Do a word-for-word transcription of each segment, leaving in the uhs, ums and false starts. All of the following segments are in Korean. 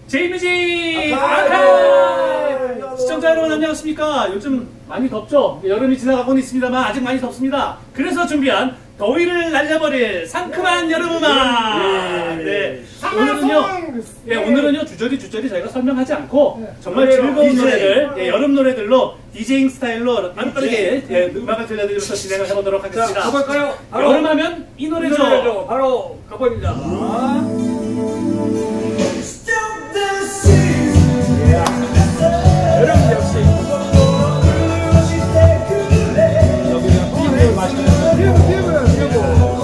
제이뮤직 아카이! 시청자 여러분 안녕하십니까? 요즘 많이 덥죠? 여름이 지나가고는 있습니다만 아직 많이 덥습니다. 그래서 준비한 더위를 날려버릴 상큼한 여름음악! 예, 네. 오늘은요, 예, 오늘은요, 주저리 주저리 저희가 설명하지 않고 네. 정말 즐거운 디제이. 노래들, 예, 여름 노래들로 디제잉 스타일로 빠르게 예, 음악을 들려드리면서 진행을 해보도록 하겠습니다. 자, 가볼까요? 여름하면 이 노래죠. 이 노래죠. 바로 가봅니다. 아. 여러분 역시 여기가 피부 맛있는 피부 피부야 피부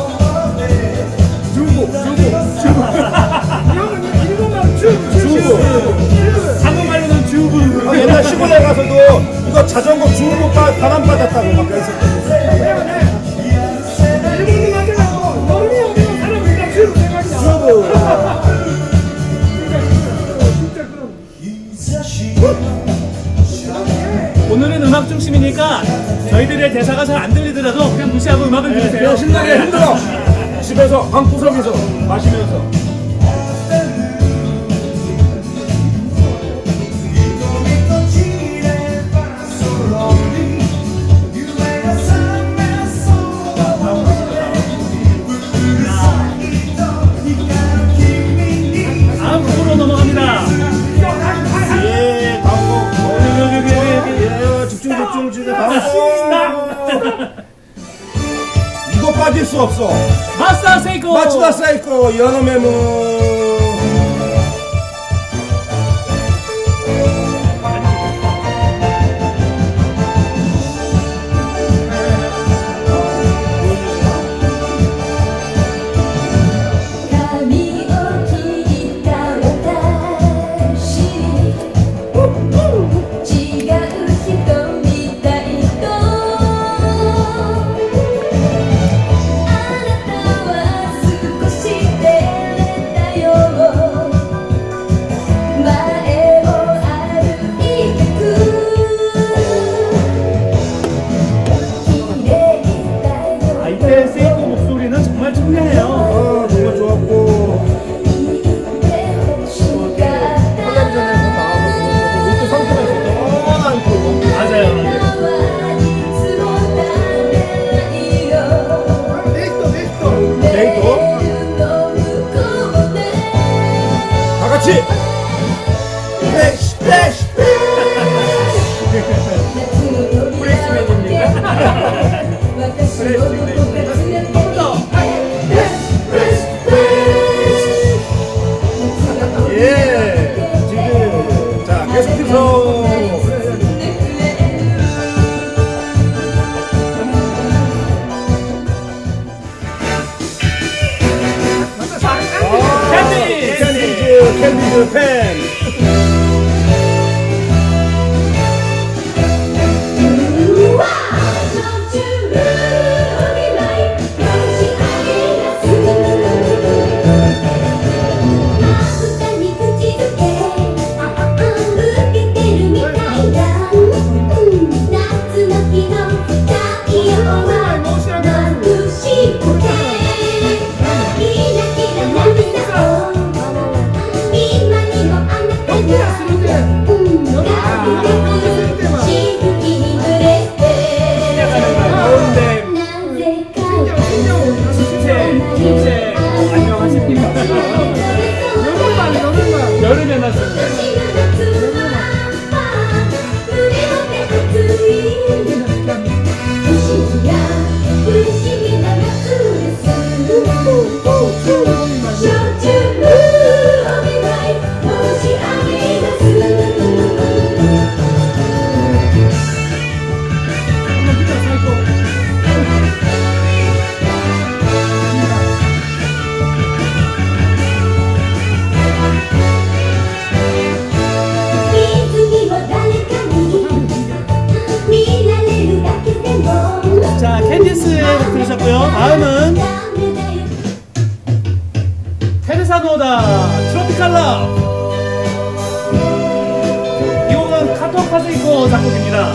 중국 중국 중국 이거는 일본말 중국 중국 한국말로는 중국. 아, 옛날 시골에 가서도 이거 자전거 중국 바람 받았다고 막 그랬었거든. 일본도 마찬가지고 여름이 오면 사람이 다 중국 생각이야. 중국 오늘은 음악 중심이니까 저희들의 대사가 잘 안 들리더라도 그냥 무시하고 음악을 들으세요. 그냥 신나게 흔들어. 집에서 방구석에서 마시면서. 다음 곡으로 넘어갑니다. 예, 다음 곡. 집중 집중 집중. 다음 곡. 이거 빠질 수 없어. 마스터 세이코. 마츠다 사이코 연어메모. 캔디즈 팬. 여름에 났습니다. 자, 캔디스 들으셨고요. 다음은 테레사 노다 트로피칼 러브. 이 곡은 카토 카즈이코 작곡입니다.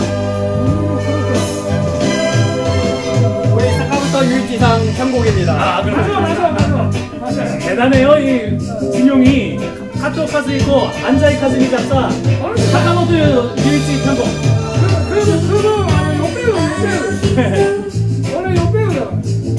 우리 사카부터 유이키상 편곡입니다. 아, 그렇죠. 맞아, 맞아, 맞아. 대단해요, 이 진용이. 카토 카즈이코 안자이 카즈미 작사 사카모토 유이치 편곡. 그거 그거 아 요배우 요배우 원래 요배우다.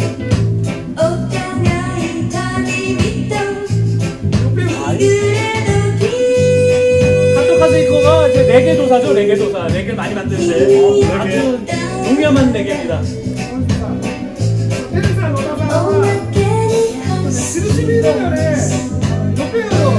카토 카즈이코가 이제 레게 도사죠. 레게 도사. 레게 많이 만드는데 아주 농염한 레게입니다. 테니스 노다가 칠십일 년에 요배우로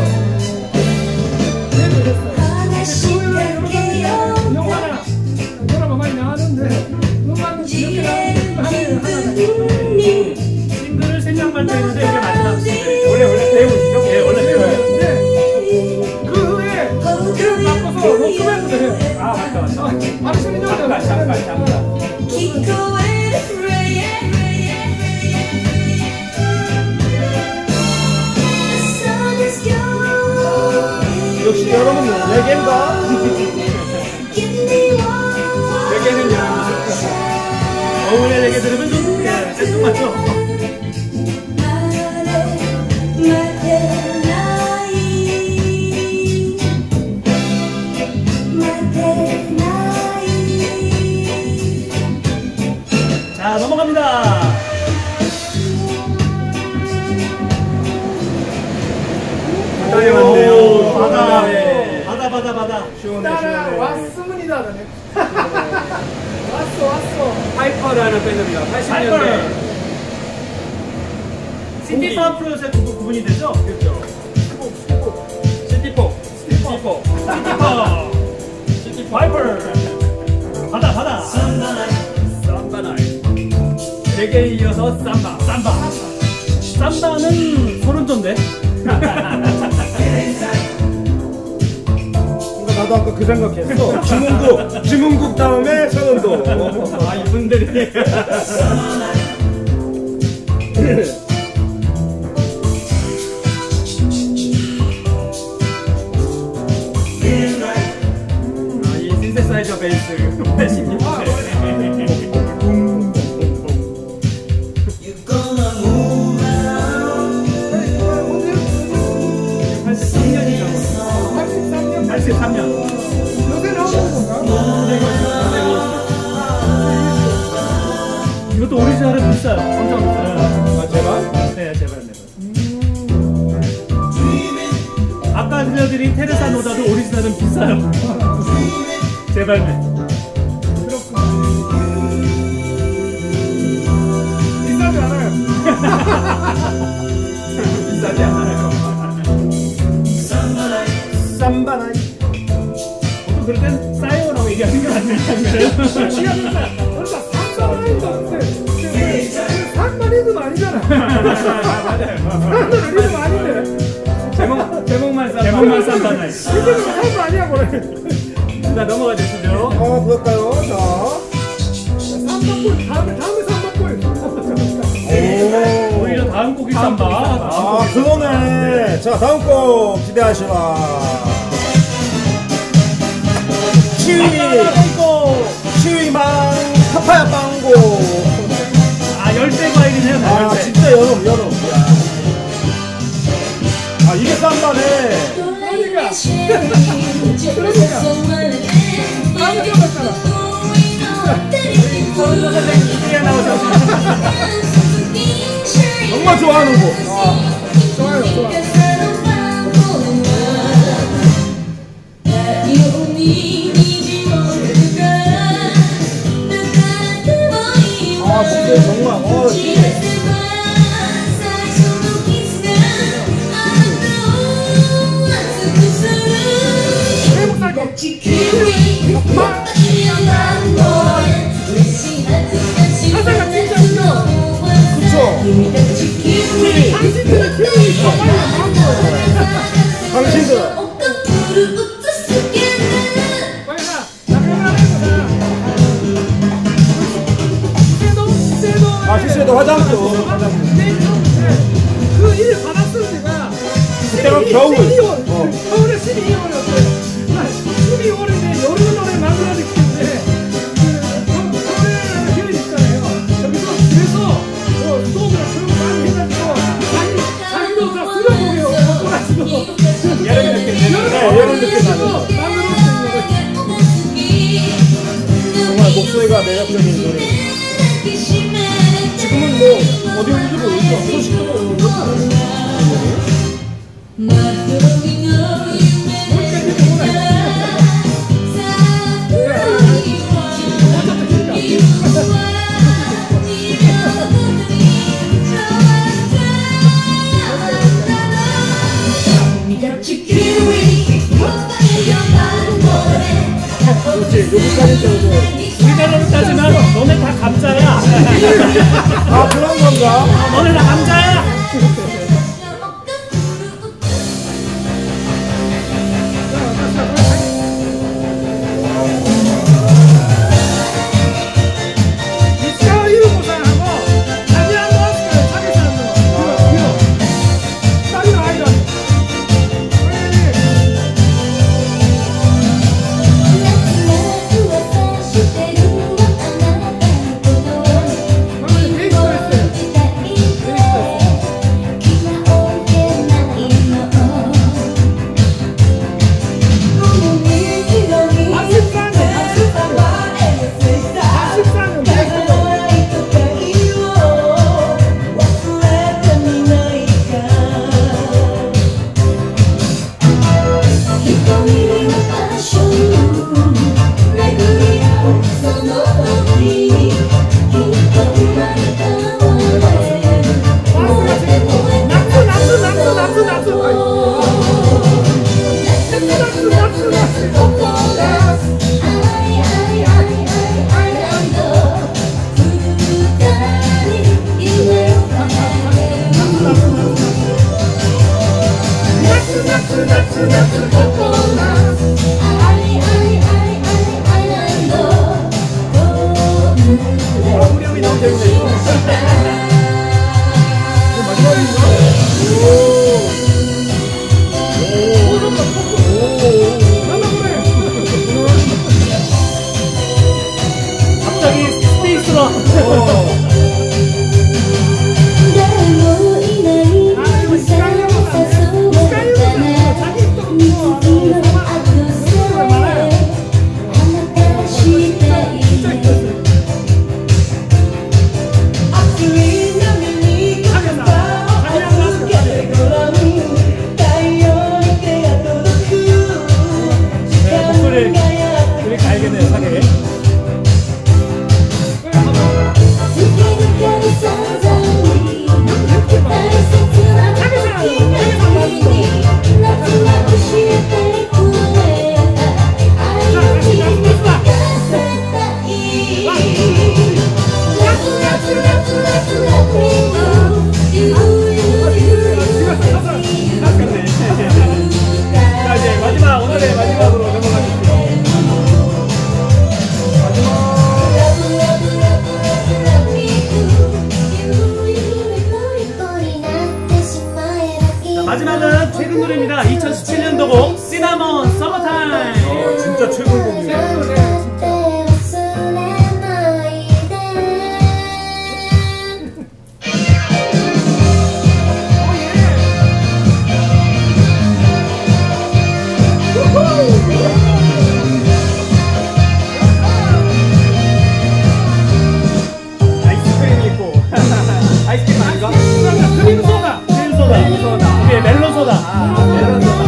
데뷔를 했어요. 그거는 영화나 드라마 많이 나왔는데 음악은 이렇게 나오는 하나가 싱글을 세 장 발표했는데 이게 마지막 싱글. 원래 원래 배우시죠? 예, 원래 배우예요. 네. 그 후에 이름 바꿔서 로크밴드도 해요. 아 맞다 맞다. 팔십이 년대 잠깐 잠깐 잠깐. 역시 여러분 레게인가? 레게는 여러분이죠. 어울의 레게 들으면 좀 예, 생뚱맞죠? 자, 넘어갑니다. 바다에 왔네요. 바다, 바다에. 바다, 바다, 바다. 시원해 따라 시원해. 왔습니다. 너네. 왔어 왔어. 파이퍼라는 밴드입니다. 팔십 년대. 시티파 프로젝트 구분이 되죠? 그렇죠. 시티포. 시티포. 시티파. 시티포. 파이퍼. 바다, 바다. 삼바나이. 레게에 이어서 삼바. 삼바. 삼바는 소른전데. 나도 아까 그 생각했어. 주문국. 주문국 다음에 서른도. 아 이분들이. 아, 이 신세사이저 베이스 팔십 년대. 팔십삼 년이죠. 팔십삼 년. 팔십삼 년. 요새 나오는 건가? 이것도 오리지널은 비싸요. 엄청 비싸요. 아 제발? 네, 제발, 제발. 아까 들려드린 테레사 노다도 오리지널은 비싸요. 제발, 네. 비싸지 않아요. 비싸지 않아요. 삼바나이. 보통 그럴 땐 싸요라고 얘기하는 게 맞아요. 지가 비싸. 그러니까 상관이도 없대. 상관이도 아니잖아. 상관이도 아닌데. 제목 제목만 삼바. 제목만 쌈바나이. 이거는 상관 아니야 그래. 자, 넘어가 주시죠. 어 그럴까요? 자. 삼박골 다음에 다음에 삼박골. 오. 오히려 다음 곡이 쌈바. 아 그러네. 자 다음 곡 기대하시라. 치위 치위망 파파야 빵고. 아, 열대 과일이네요. 아 열대. 진짜 여름 여름. 아 이게 쌈바네. 그러니까. 그러니까. 다음에 들어갔잖아. 서른도 선생님 이제 나오셨어요. 정말 좋아하는 곡. 좋아요 좋아. 아 진짜 정말 어 한국 살 거. 사사가 진짜 웃겨. 그쵸. 당신들의 기억이 정말 많은 거야. 당신들. 빨리 가. 나 카메라 해보자. 시세도 시세도. 아 시세도 화장품. 그 일 받았을 때가 그때가 겨울. 십이월. 겨울에 십이월이었어요. 십이월에 이제 여름 노래 만들어졌기 때문에 그 노래라는 기억이 있잖아요. 저기서 집에서 뭐 수업이나 그런 거 많이 해가지고 자기 자기도 다 수련복이요. 가지고. 여름에 목소리가 매력적인 노래. 지금은 뭐 어디 오는지 모르겠어. 소식도 모르겠어. 그렇지, 여기까지 저거. 우리나라로 따지면 너네 다 감자야. 아, 그런 건가? 어, 너네 다 감자야. 마지막은 최근 노래입니다. 이천십칠 년도곡 시나몬 서머타임. 어, 진짜 최고곡이에요. 아이스크림이 있고. 아이스크림 아닌가? 크림 소다. 크림 소다. 이게 멜론 소다. 아, 멜론 소다.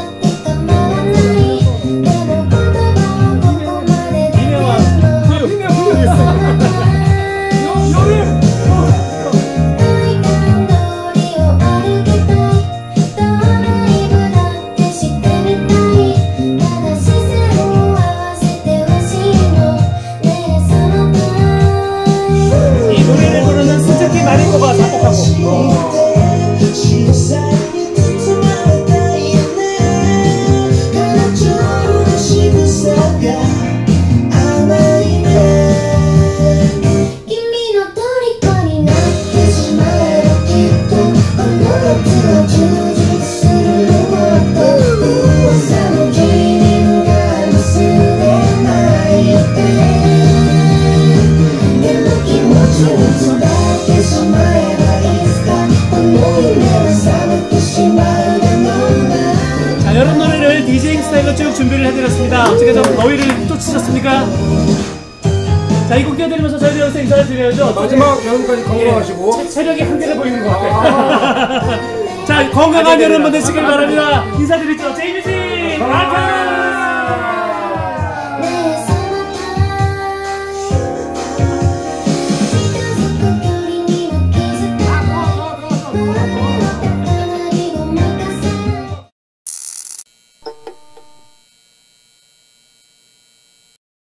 이 노래를 부르는 스즈키 마리코가 작곡하고 자, 여러 노래를 디제잉 스타일로 쭉 준비를 해드렸습니다. 어떻게 좀 더위를 쫓으셨습니까? 자, 이 곡 띄워드리면서 저희도 여기서 인사를 드려야죠. 마지막 여름까지 건강하시고. 체, 체력이 한계를 보이는 것 같아요. 자, 건강한 여름 보내시길 바랍니다. 인사드리죠. 제이미씨! 아까!